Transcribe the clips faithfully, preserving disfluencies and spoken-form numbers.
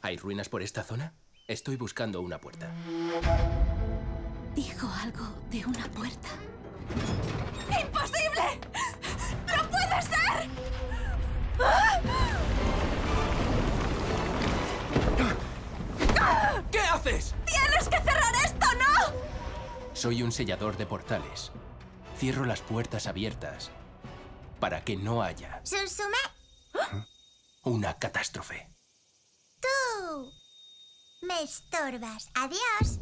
¿Hay ruinas por esta zona? Estoy buscando una puerta. Dijo algo de una puerta. ¡Imposible! ¡No puede ser! ¿Qué haces? ¡Tienes que cerrar esto, no! Soy un sellador de portales. Cierro las puertas abiertas para que no haya Susume, una catástrofe. tú me estorbas. Adiós.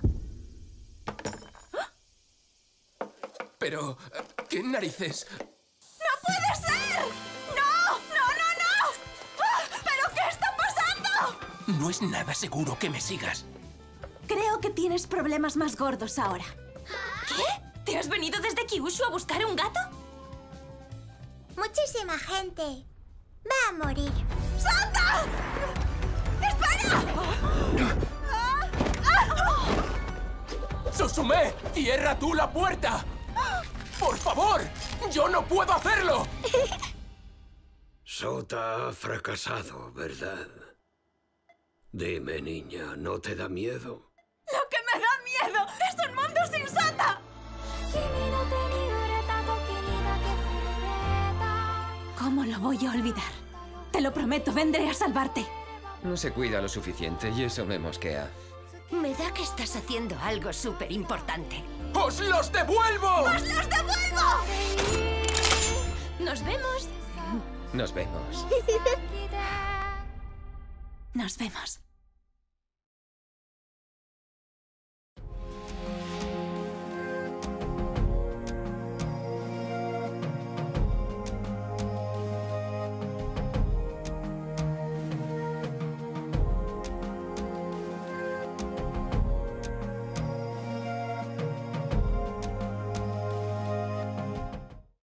Pero, ¿qué narices? ¡No puede ser! ¡No! ¡No, no, no! ¡Ah! ¿Pero qué está pasando? No es nada seguro que me sigas. Creo que tienes problemas más gordos ahora. ¿Qué? ¿Te has venido desde Kyushu a buscar un gato? Muchísima gente va a morir. ¡Santa! ¡Espera! ¡Susume! ¡Cierra tú la puerta! ¡Por favor! ¡Yo no puedo hacerlo! Sota ha fracasado, ¿verdad? Dime, niña, ¿no te da miedo? ¡Lo que me da miedo es un mundo sin Santa! ¿Cómo lo voy a olvidar? Te lo prometo, vendré a salvarte. No se cuida lo suficiente y eso me mosquea. Me da que estás haciendo algo súper importante. ¡Os los devuelvo! ¡Os los devuelvo! ¡Nos vemos! Nos vemos. Nos vemos.